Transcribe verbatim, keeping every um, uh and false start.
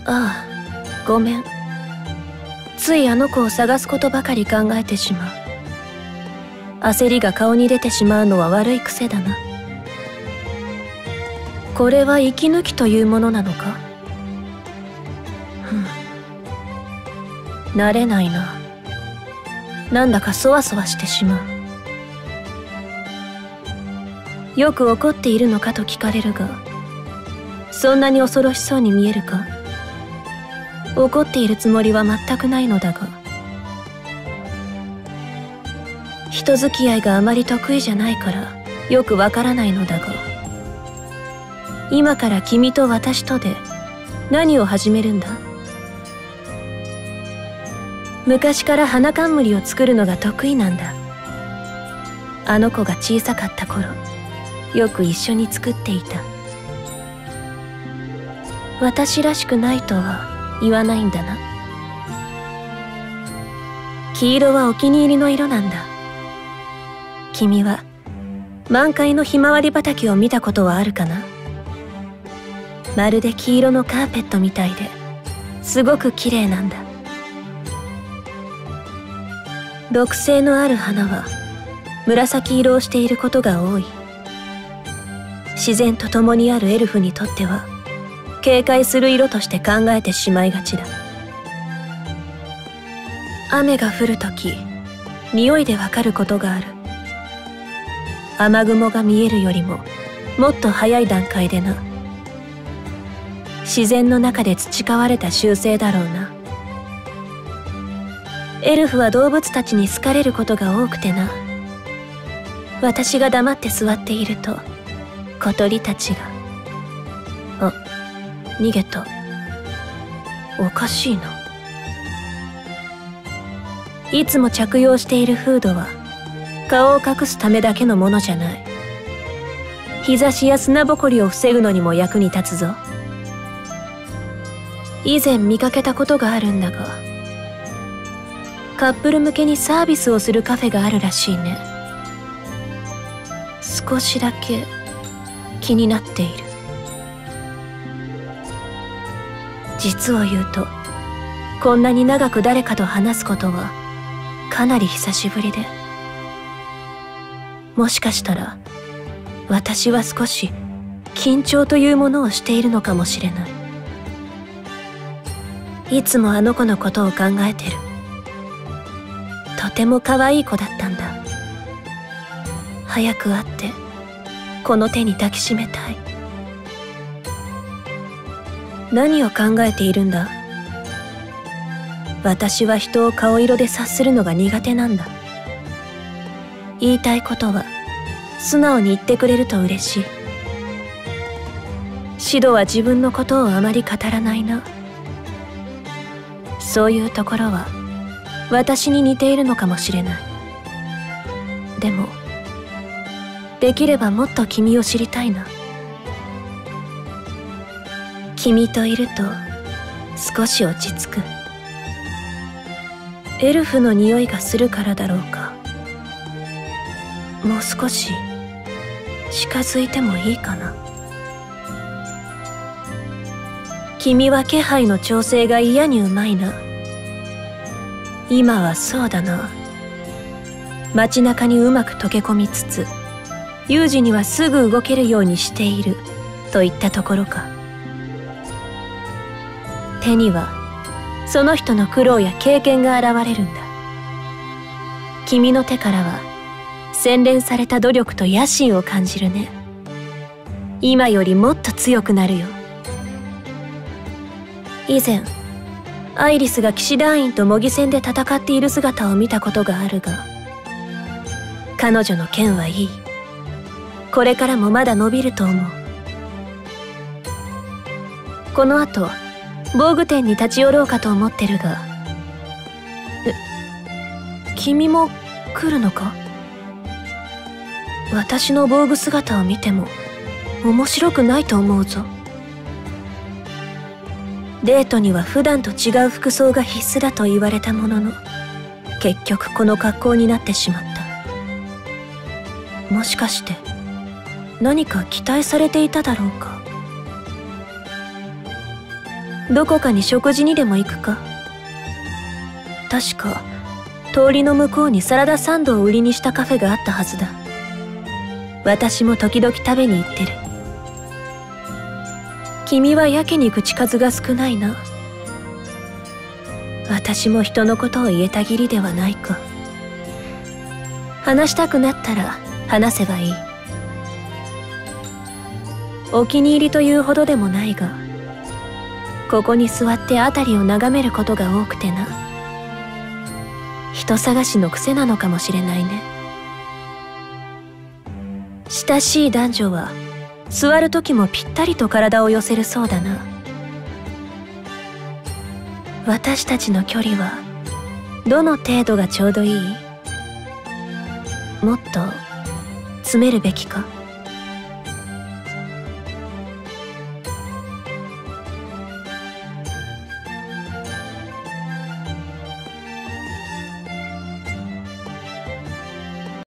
ああ、ごめん。ついあの子を探すことばかり考えてしまう。焦りが顔に出てしまうのは悪い癖だな。これは息抜きというものなのか？ふん。慣れないな。なんだかそわそわしてしまう。よく怒っているのかと聞かれるが、そんなに恐ろしそうに見えるか？怒っているつもりは全くないのだが、人付き合いがあまり得意じゃないからよくわからないのだが、今から君と私とで何を始めるんだ？昔から花冠を作るのが得意なんだ。あの子が小さかった頃、よく一緒に作っていた。私らしくないとは言わないんだな。黄色はお気に入りの色なんだ。君は満開のひまわり畑を見たことはあるかな？まるで黄色のカーペットみたいですごく綺麗なんだ。毒性のある花は紫色をしていることが多い。自然と共にあるエルフにとっては警戒する色として考えてしまいがちだ。雨が降るとき、匂いでわかることがある。雨雲が見えるよりももっと早い段階でな。自然の中で培われた習性だろうな。エルフは動物たちに好かれることが多くてな。私が黙って座っていると小鳥たちが。あ、逃げた。おかしいな。いつも着用しているフードは顔を隠すためだけのものじゃない。日差しや砂ぼこりを防ぐのにも役に立つぞ。以前見かけたことがあるんだが、カップル向けにサービスをするカフェがあるらしいね。少しだけ気になっている。実を言うと、こんなに長く誰かと話すことはかなり久しぶりで、もしかしたら私は少し緊張というものをしているのかもしれない。いつもあの子のことを考えてる。とても可愛い子だったんだ。早く会ってこの手に抱きしめたい。何を考えているんだ？私は人を顔色で察するのが苦手なんだ。言いたいことは素直に言ってくれると嬉しい。シドは自分のことをあまり語らないな。そういうところは私に似ているのかもしれない。でもできればもっと君を知りたいな。君といると少し落ち着く。エルフの匂いがするからだろうか。もう少し近づいてもいいかな。君は気配の調整が嫌にうまいな。今はそうだな。街中にうまく溶け込みつつ、有事にはすぐ動けるようにしているといったところか。手にはその人の苦労や経験が現れるんだ。君の手からは洗練された努力と野心を感じるね。今よりもっと強くなるよ。以前アイリスが騎士団員と模擬戦で戦っている姿を見たことがあるが、彼女の剣はいい。これからもまだ伸びると思う。この後防具店に立ち寄ろうかと思ってるが。え、君も来るのか？私の防具姿を見ても面白くないと思うぞ。デートには普段と違う服装が必須だと言われたものの、結局この格好になってしまった。もしかして何か期待されていただろうか。 どこかに食事にでも行くか。確か通りの向こうにサラダサンドを売りにしたカフェがあったはずだ。私も時々食べに行ってる。君はやけに口数が少ないな。私も人のことを言えたぎりではないか。話したくなったら話せばいい。お気に入りというほどでもないが、ここに座って辺りを眺めることが多くてな。人探しの癖なのかもしれないね。親しい男女は座る時もぴったりと体を寄せるそうだな。私たちの距離はどの程度がちょうどいい？もっと詰めるべきか？